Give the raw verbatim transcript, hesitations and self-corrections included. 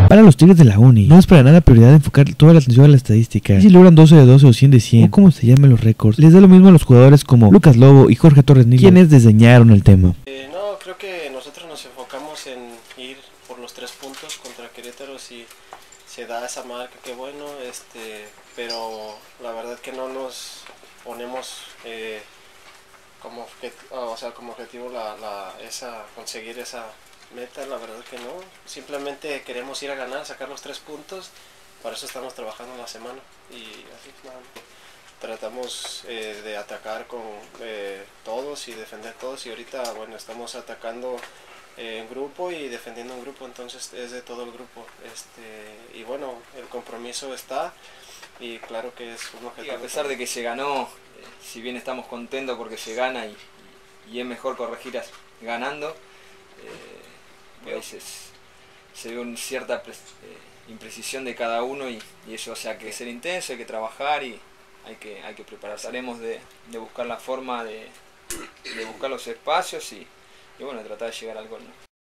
Para los Tigres de la Uni, no es para nada prioridad enfocar toda la atención a la estadística. Y si logran doce de doce o cien de cien, o como se llamen los récords, les da lo mismo a los jugadores como Lucas Lobo y Jorge Torres Nilo, quienes diseñaron el tema. Eh, no, creo que nosotros nos enfocamos en ir por los tres puntos contra Querétaro. Si se da esa marca, qué bueno, este, pero la verdad que no nos ponemos eh, como, objetivo, o sea, como objetivo la, la, esa, conseguir esa meta, la verdad que no. Simplemente queremos ir a ganar, sacar los tres puntos, para eso estamos trabajando en la semana y así nada. Tratamos eh, de atacar con eh, todos y defender todos, y ahorita bueno, estamos atacando eh, en grupo y defendiendo en grupo, entonces es de todo el grupo, este, y bueno, el compromiso está y claro que es un objetivo. Y a pesar de que se ganó, eh, si bien estamos contentos porque se gana y, y es mejor corregir ganando, eh, a veces se ve una cierta eh, imprecisión de cada uno y, y eso, o sea, que ser intenso, hay que trabajar y hay que, hay que prepararse. Haremos de, de buscar la forma de, de buscar los espacios y, y bueno, tratar de llegar al gol, ¿no?